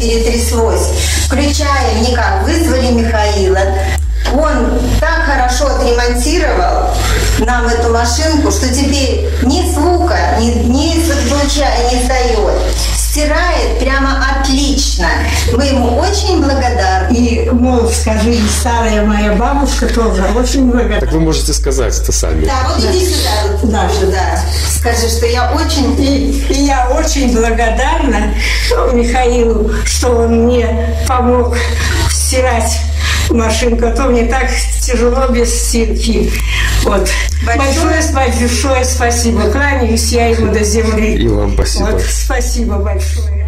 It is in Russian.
перетряслось. Включаем никак, вызвали Михаила. Он так хорошо отремонтировал нам эту машинку, что теперь ни звука, ни луча не издает. Стирает прямо отлично. Мы ему очень благодарны. И, мол, скажи, старая моя бабушка тоже очень благодарна. Так вы можете сказать это сами. Да, вот иди сюда. Вот, да. Да. Скажи, что я очень... И я очень благодарна Михаилу, что он мне помог стирать машинку, а то мне так тяжело без стирки. Вот. Большое спасибо. Кланяюсь я ему до земли. И вам спасибо. Вот. Спасибо большое.